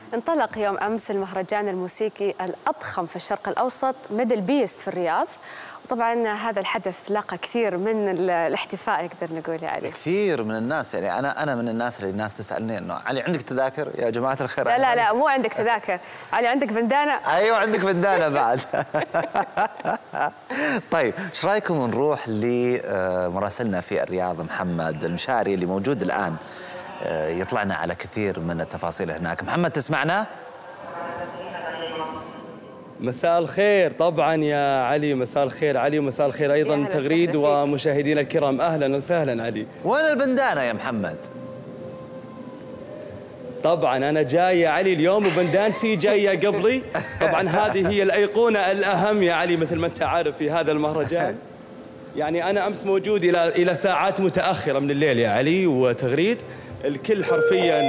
انطلق يوم أمس المهرجان الموسيقي الأضخم في الشرق الأوسط ميدل بيست في الرياض، وطبعا هذا الحدث لاقى كثير من الاحتفاء نقدر نقول يا علي. كثير من الناس، يعني أنا من الناس اللي الناس تسألني إنه علي عندك تذاكر يا جماعة الخير؟ لا مو عندك تذاكر، علي عندك بندانة. أيوة عندك بندانة بعد. طيب ايش رايكم نروح لمراسلنا في الرياض محمد المشاري اللي موجود الآن يطلعنا على كثير من التفاصيل هناك. محمد تسمعنا؟ مساء الخير طبعا يا علي. مساء الخير علي، ومساء الخير ايضا تغريد ومشاهدينا الكرام. اهلا وسهلا علي. وين البندانه يا محمد؟ طبعا انا جاي يا علي اليوم وبندانتي جايه قبلي. طبعا هذه هي الايقونه الاهم يا علي مثل ما انت عارف في هذا المهرجان. يعني انا امس موجود الى ساعات متاخره من الليل يا علي وتغريد. الكل حرفيا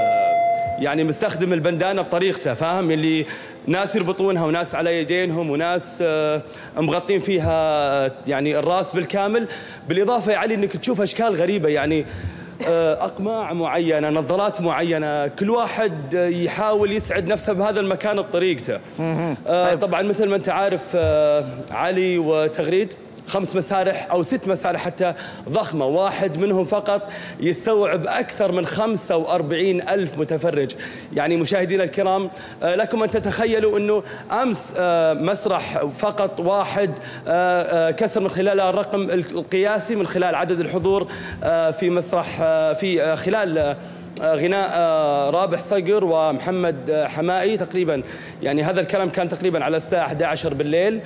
يعني مستخدم البندانه بطريقته، فاهم؟ اللي ناس يربطونها وناس على يدينهم وناس مغطين فيها يعني الراس بالكامل. بالاضافه يا علي انك تشوف اشكال غريبه، يعني اقماع معينه، نظارات معينه، كل واحد يحاول يسعد نفسه بهذا المكان بطريقته. طبعا مثل ما انت عارف علي وتغريد 5 مسارح أو 6 مسارح حتى ضخمة، واحد منهم فقط يستوعب أكثر من 45,000 متفرج. يعني مشاهدينا الكرام لكم أن تتخيلوا أنه أمس مسرح فقط واحد كسر من خلاله الرقم القياسي من خلال عدد الحضور في مسرح في خلال غناء رابح صقر ومحمد حمائي تقريبا. يعني هذا الكلام كان تقريبا على الساعة 11 بالليل.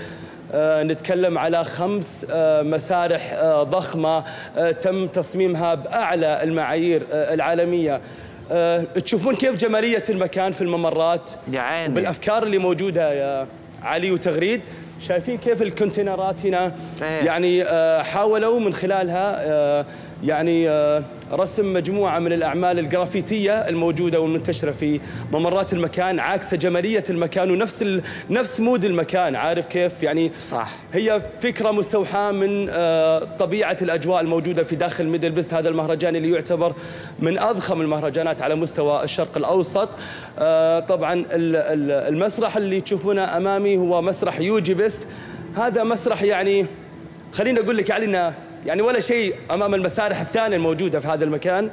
نتكلم على 5 مسارح ضخمة تم تصميمها بأعلى المعايير العالمية. تشوفون كيف جمالية المكان في الممرات يا عيني، بالأفكار اللي موجودة يا علي وتغريد. شايفين كيف الكونتينرات هنا يعني حاولوا من خلالها يعني رسم مجموعة من الأعمال الجرافيتية الموجودة والمنتشرة في ممرات المكان، عكس جمالية المكان ونفس مود المكان. عارف كيف؟ يعني صح، هي فكرة مستوحاة من طبيعة الأجواء الموجودة في داخل ميدل بيست، هذا المهرجان اللي يعتبر من أضخم المهرجانات على مستوى الشرق الأوسط. طبعا المسرح اللي تشوفونه أمامي هو مسرح يوجي بيست. هذا مسرح يعني خليني أقول لك علينا يعني ولا شيء أمام المسارح الثانية الموجودة في هذا المكان.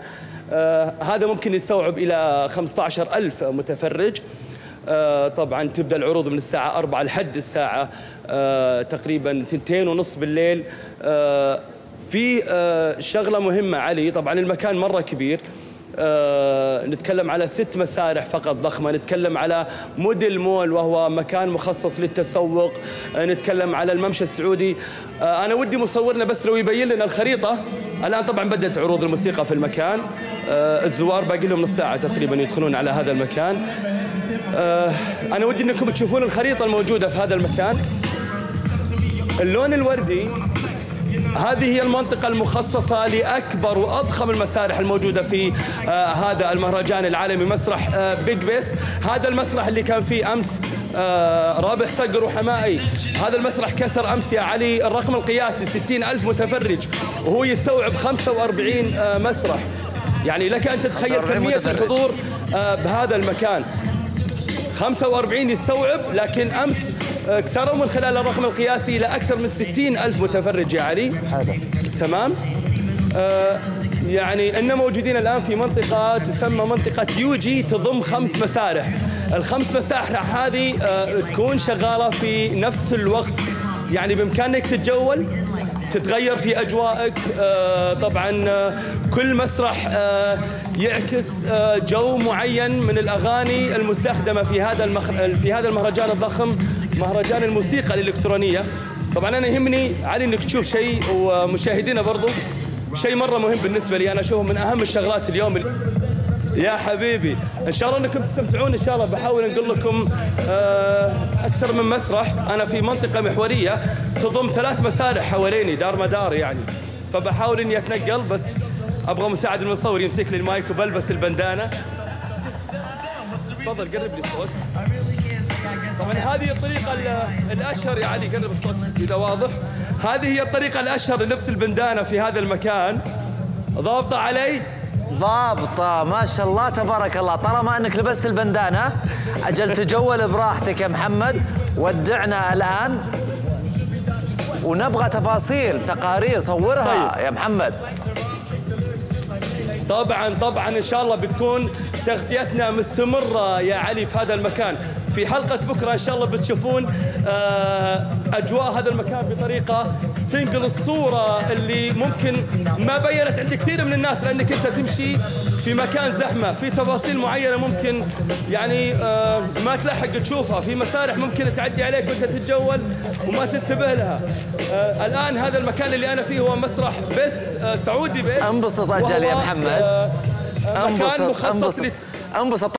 هذا ممكن يستوعب إلى 15,000 متفرج. طبعا تبدأ العروض من الساعة 4 لحد الساعة تقريبا 2:30 بالليل. في شغلة مهمة علي، طبعا المكان مرة كبير. نتكلم على 6 مسارح فقط ضخمة، نتكلم على موديل مول وهو مكان مخصص للتسوق، نتكلم على الممشى السعودي. أنا ودي مصورنا بس لو يبين لنا الخريطة. الآن طبعا بدأت عروض الموسيقى في المكان. الزوار باقي لهم نص ساعة تقريبا يدخلون على هذا المكان. أنا ودي أنكم تشوفون الخريطة الموجودة في هذا المكان. اللون الوردي هذه هي المنطقة المخصصة لأكبر وأضخم المسارح الموجودة في هذا المهرجان العالمي، مسرح بيج بيست. هذا المسرح اللي كان فيه أمس رابح صقر وحمائي. هذا المسرح كسر أمس يا علي الرقم القياسي 60,000 متفرج، وهو يستوعب 45 مسرح. يعني لك أن تتخيل كمية الحضور بهذا المكان. 45 يستوعب، لكن أمس كسروا من خلال الرقم القياسي إلى أكثر من 60,000 متفرج يا علي. تمام؟ يعني إننا موجودين الآن في منطقة تسمى منطقة يوجي، تضم 5 مسارح. ال5 مسارح هذه تكون شغالة في نفس الوقت. يعني بإمكانك تتجول، تتغير في أجوائك. طبعا كل مسرح يعكس جو معين من الأغاني المستخدمة في هذا المهرجان الضخم، مهرجان الموسيقى الإلكترونية. طبعا أنا يهمني علي أنك تشوف شيء، ومشاهدينا برضو شيء مرة مهم بالنسبة لي، أنا أشوفه من أهم الشغلات اليوم. يا حبيبي إن شاء الله أنكم تستمتعون. إن شاء الله بحاول أنقل لكم أكثر من مسرح. أنا في منطقة محورية تضم 3 مسارح حواليني دار مدار يعني، فبحاول إني أتنقل، بس أبغى مساعد المصور يمسك لي المايك وبلبس البندانة. تفضل قرب لي الصوت. طبعا هذه الطريقة الأشهر يا علي، قرب الصوت إذا واضح. هذه هي الطريقة الأشهر للبس البندانة في هذا المكان. ضابطة علي؟ ضابطة ما شاء الله تبارك الله. طالما أنك لبست البندانة أجل تجول براحتك يا محمد. ودعنا الآن ونبغى تفاصيل تقارير صورها. طيب. يا محمد طبعا ان شاء الله بتكون تغطيتنا مستمره يا علي في هذا المكان. في حلقه بكره ان شاء الله بتشوفون اجواء هذا المكان بطريقه تنقل الصوره اللي ممكن ما بينت عند كثير من الناس، لانك انت تمشي في مكان زحمه، في تفاصيل معينه ممكن يعني ما تلحق تشوفها، في مسارح ممكن تعدي عليك وانت تتجول وما تنتبه لها. الان هذا المكان اللي انا فيه هو مسرح بيست سعودي بيست. انبسط اجل يا محمد. مكان مخصص انبسط